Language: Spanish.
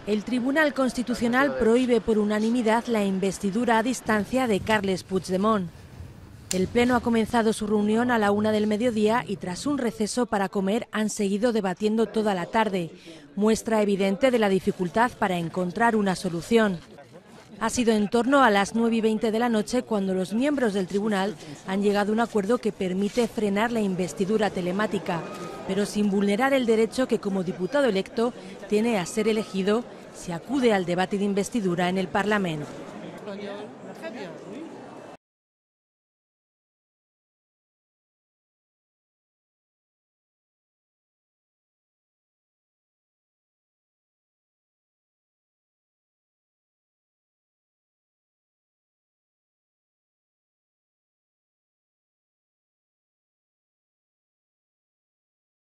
El Tribunal Constitucional prohíbe por unanimidad la investidura a distancia de Carles Puigdemont. El Pleno ha comenzado su reunión a la 1 del mediodía y tras un receso para comer han seguido debatiendo toda la tarde. Muestra evidente de la dificultad para encontrar una solución. Ha sido en torno a las 9:20 de la noche cuando los miembros del tribunal han llegado a un acuerdo que permite frenar la investidura telemática, pero sin vulnerar el derecho que como diputado electo tiene a ser elegido si acude al debate de investidura en el Parlamento.